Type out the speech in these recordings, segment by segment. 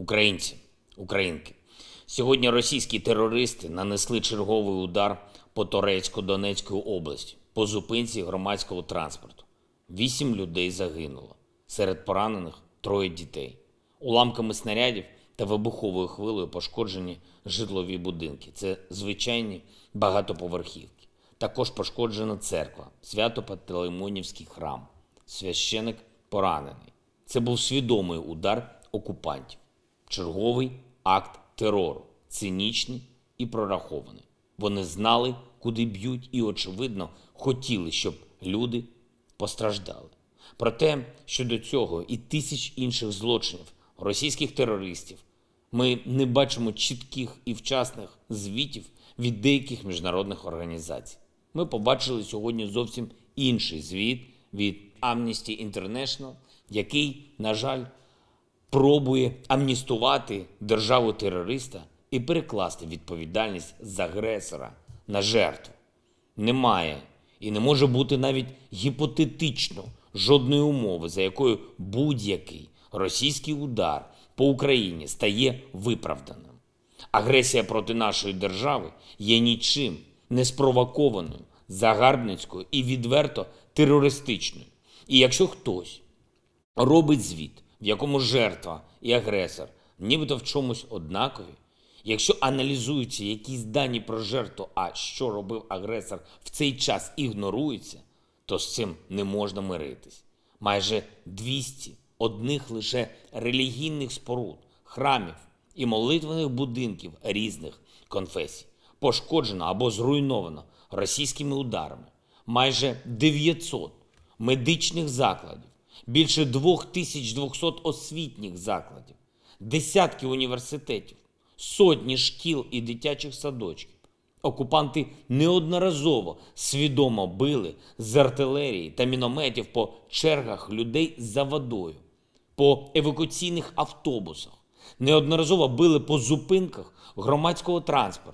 Українці, українки, сьогодні російські терористи нанесли черговий удар по Торецько-Донецької області, по зупинці громадського транспорту. 8 людей загинуло, серед поранених 3 дітей. Уламками снарядів та вибуховою хвилею пошкоджені житлові будинки. Це звичайні багатоповерхівки. Також пошкоджена церква, Свято-Пантелеймонівський храм. Священик поранений. Це був свідомий удар окупантів. Черговий акт терору, цинічний і прорахований. Вони знали, куди б'ють і, очевидно, хотіли, щоб люди постраждали. Проте, щодо цього і тисяч інших злочинів російських терористів, ми не бачимо чітких і вчасних звітів від деяких міжнародних організацій. Ми побачили сьогодні зовсім інший звіт від Amnesty International, який, на жаль, пробує амністувати державу-терориста і перекласти відповідальність з агресора на жертву. Немає і не може бути навіть гіпотетично жодної умови, за якою будь-який російський удар по Україні стає виправданим. Агресія проти нашої держави є нічим не спровокованою, загарбницькою і відверто терористичною. І якщо хтось робить звіт, в якому жертва і агресор нібито в чомусь однакові, якщо аналізуються якісь дані про жертву, а що робив агресор в цей час ігнорується, то з цим не можна миритись. Майже 200 одних лише релігійних споруд, храмів і молитвених будинків різних конфесій пошкоджено або зруйновано російськими ударами. Майже 900 медичних закладів, більше 2200 освітніх закладів, десятки університетів, сотні шкіл і дитячих садочків. Окупанти неодноразово свідомо били з артилерії та мінометів по чергах людей за водою, по евакуаційних автобусах, неодноразово били по зупинках громадського транспорту.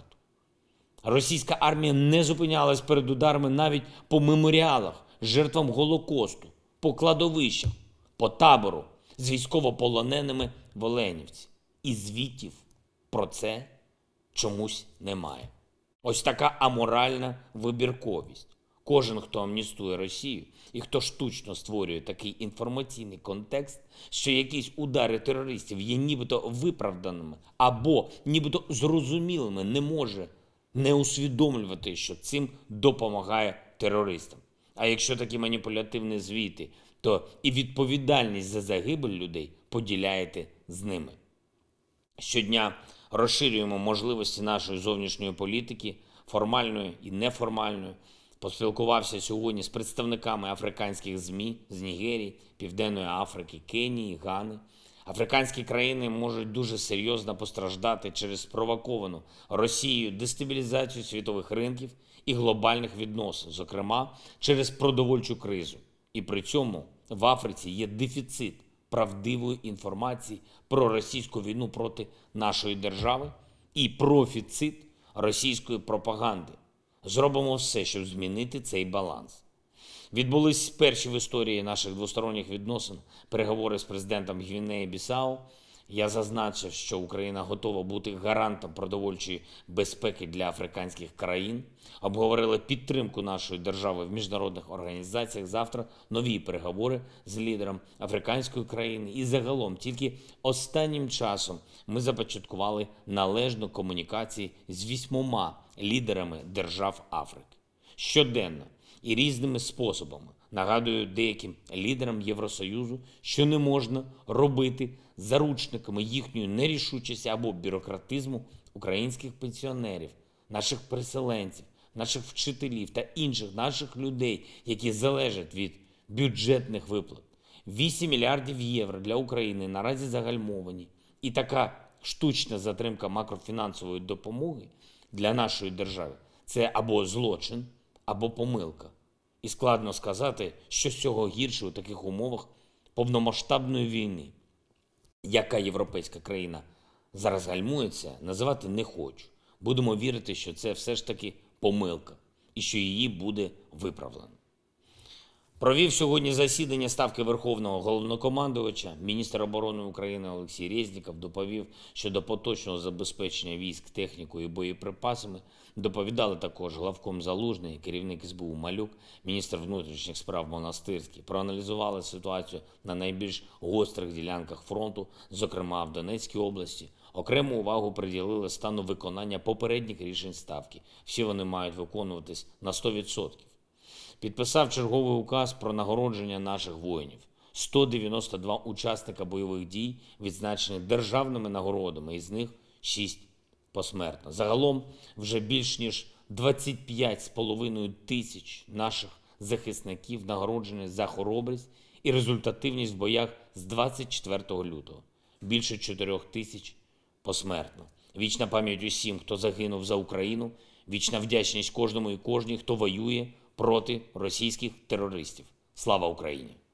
Російська армія не зупинялась перед ударами навіть по меморіалах жертвам Голокосту, по кладовищах, по табору з військовополоненими в Оленівці. І звітів про це чомусь немає. Ось така аморальна вибірковість. Кожен, хто амністує Росію і хто штучно створює такий інформаційний контекст, що якісь удари терористів є нібито виправданими або нібито зрозумілими, не може не усвідомлювати, що цим допомагає терористам. А якщо такі маніпулятивні звіти, то і відповідальність за загибель людей поділяєте з ними. Щодня розширюємо можливості нашої зовнішньої політики, формальної і неформальної. Поспілкувався сьогодні з представниками африканських ЗМІ з Нігерії, Південної Африки, Кенії, Гани. Африканські країни можуть дуже серйозно постраждати через спровоковану Росією дестабілізацію світових ринків і глобальних відносин, зокрема через продовольчу кризу. І при цьому в Африці є дефіцит правдивої інформації про російську війну проти нашої держави і профіцит російської пропаганди. Зробимо все, щоб змінити цей баланс. Відбулись перші в історії наших двосторонніх відносин переговори з президентом Гвінеї-Бісау. Я зазначив, що Україна готова бути гарантом продовольчої безпеки для африканських країн. Обговорили підтримку нашої держави в міжнародних організаціях. Завтра нові переговори з лідером африканської країни. І загалом тільки останнім часом ми започаткували належну комунікацію з 8 лідерами держав Африки. Щоденно і різними способами нагадую деяким лідерам Євросоюзу, що не можна робити заручниками їхньої нерішучості або бюрократизму українських пенсіонерів, наших переселенців, наших вчителів та інших наших людей, які залежать від бюджетних виплат. 8 мільярдів євро для України наразі загальмовані. І така штучна затримка макрофінансової допомоги для нашої держави – це або злочин, або помилка. І складно сказати, що з цього гірше у таких умовах повномасштабної війни. Яка європейська країна зараз гальмується, називати не хочу. Будемо вірити, що це все ж таки помилка і що її буде виправлено. Провів сьогодні засідання Ставки Верховного Головнокомандувача. Міністр оборони України Олексій Резніков доповів щодо поточного забезпечення військ технікою і боєприпасами. Доповідали також главком Залужний, керівник СБУ Малюк, міністр внутрішніх справ Монастирський. Проаналізували ситуацію на найбільш гострих ділянках фронту, зокрема в Донецькій області. Окрему увагу приділили стану виконання попередніх рішень Ставки. Всі вони мають виконуватись на 100%. Підписав черговий указ про нагородження наших воїнів. 192 учасника бойових дій відзначені державними нагородами, із них 6 посмертно. Загалом вже більш ніж 25,5 тисяч наших захисників нагороджені за хоробрість і результативність в боях з 24 лютого. Більше 4 тисяч посмертно. Вічна пам'ять усім, хто загинув за Україну, вічна вдячність кожному і кожній, хто воює проти російських терористів. Слава Україні!